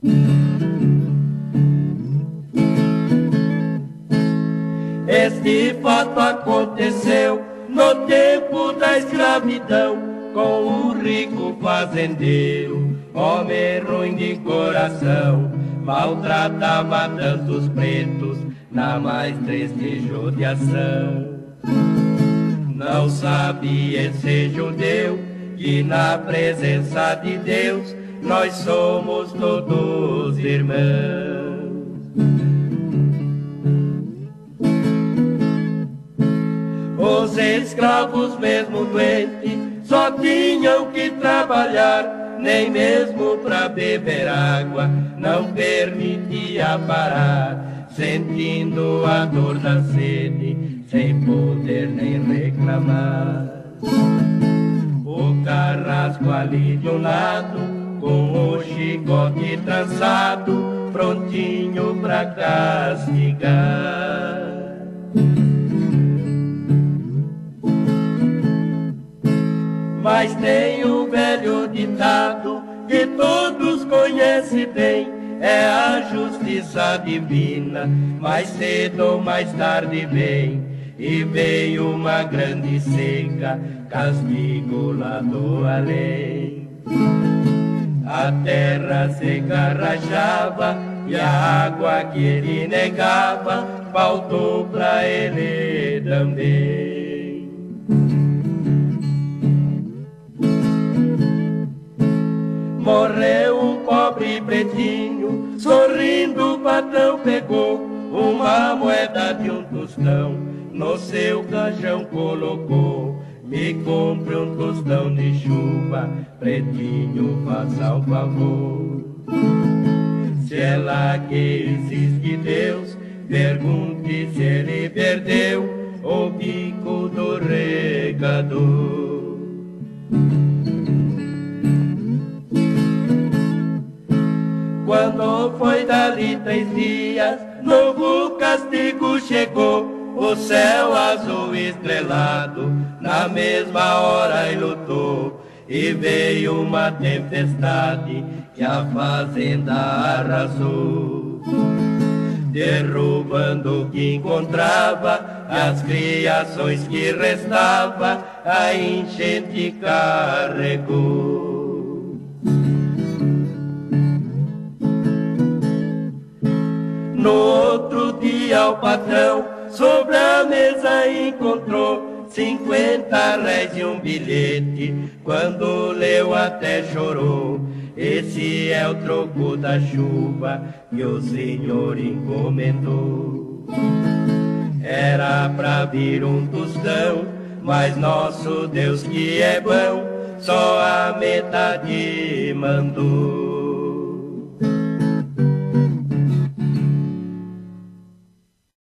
Este fato aconteceu no tempo da escravidão, com um rico fazendeiro, homem ruim de coração, maltratava tantos pretos na mais triste judiação. Não sabia esse judeu que na presença de Deus nós somos todos irmãos. Os escravos mesmo doentes só tinham que trabalhar, nem mesmo pra beber água não permitia parar, sentindo a dor da sede, sem poder nem reclamar. O carrasco ali de um lado, com o chicote trançado, prontinho pra castigar. Mas tem um velho ditado que todos conhecem bem, é a justiça divina, mais cedo ou mais tarde vem. E veio uma grande seca, castigo lá do além. A terra seca rachava e a água que ele negava faltou pra ele também. Morreu um pobre pretinho, sorrindo o patrão pegou uma moeda de um tostão, no seu caixão colocou. Me compre um tostão de chuva, pretinho, faça um favor. Se ela que existe Deus, pergunte se ele perdeu o bico do regador. Quando foi dali 3 dias, novo castigo chegou. O céu azul estrelado, na mesma hora ele lutou. E veio uma tempestade que a fazenda arrasou, derrubando o que encontrava, as criações que restava, a enchente carregou. No outro dia o patrão sobre a mesa encontrou 50 réis e um bilhete, quando leu até chorou. Esse é o troco da chuva que o Senhor encomendou. Era pra vir um tostão, mas nosso Deus que é bom, só a metade mandou.